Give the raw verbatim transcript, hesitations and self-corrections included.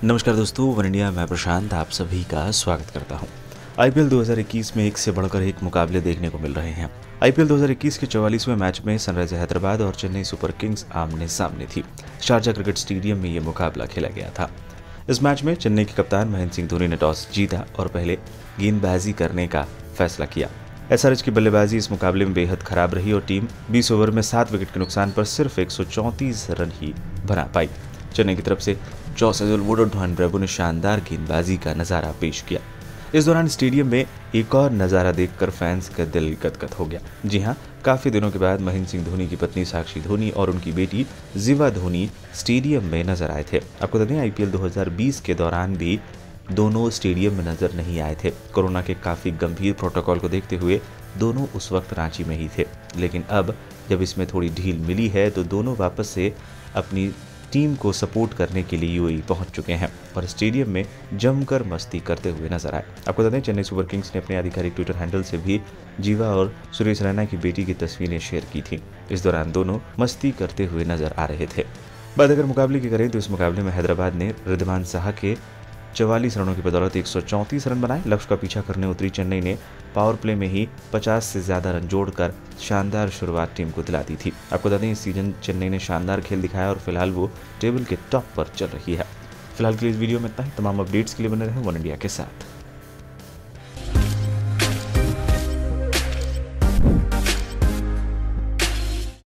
नमस्कार दोस्तों, one India मैं प्रशांत आप सभी का स्वागत करता हूं। आईपीएल दो हज़ार इक्कीस में एक से बढ़कर एक मुकाबले देखने को मिल रहे हैं। आईपीएल दो हज़ार इक्कीस के चौवालीसवें मैच में सनराइजर हैदराबाद और चेन्नई सुपर किंग्स आमने सामने थी। शारजा क्रिकेट स्टेडियम में ये मुकाबला खेला गया था। इस मैच में चेन्नई के कप्तान महेंद्र सिंह धोनी ने टॉस जीता और पहले गेंदबाजी करने का फैसला किया। एसआरएच की बल्लेबाजी इस मुकाबले में बेहद खराब रही और टीम बीस ओवर में सात विकेट के नुकसान पर सिर्फ एक सौ चौंतीस रन ही बना पाई। चेन्नई की तरफ से जॉसेजुल वुडवर्ड ब्रेवो ने शानदार गेंदबाजी का नजारा पेश किया। इस दौरान स्टेडियम में एक और नजारा देखकर फैंस का दिल गदगद हो गया। जी हां, काफी दिनों के बाद महेंद्र सिंह धोनी की पत्नी साक्षी धोनी और उनकी बेटी जिवा धोनी स्टेडियम में नजर आए थे। आपको बता दें, आईपीएल दो हज़ार बीस के दौरान भी दोनों स्टेडियम में नजर नहीं आए थे। कोरोना के काफी गंभीर प्रोटोकॉल को देखते हुए दोनों उस वक्त रांची में ही थे, लेकिन अब जब इसमें थोड़ी ढील मिली है तो दोनों वापस से अपनी टीम को सपोर्ट करने के लिए यूएई पहुंच चुके हैं और स्टेडियम में जमकर मस्ती करते हुए नजर आए। आपको बता दें, चेन्नई सुपर किंग्स ने अपने आधिकारिक ट्विटर हैंडल से भी जीवा और सुरेश रैना की बेटी की तस्वीरें शेयर की थी। इस दौरान दोनों मस्ती करते हुए नजर आ रहे थे। बात अगर मुकाबले की करें तो इस मुकाबले में हैदराबाद ने रिद्धमान साहा के चवालीस रनों की बदौलत एक सौ चौंतीस रन बनाए। लक्ष्य का पीछा करने उतरी चेन्नई ने पावर प्ले में ही पचास से ज्यादा रन जोड़कर शानदार शुरुआत टीम को दिला दी थी। आपको बता दें, इस सीजन चेन्नई ने शानदार खेल दिखाया और फिलहाल वो टेबल के टॉप पर चल रही है। फिलहाल के लिए इस वीडियो में इतना ही। तमाम अपडेट्स के लिए बने रहें वन इंडिया के साथ।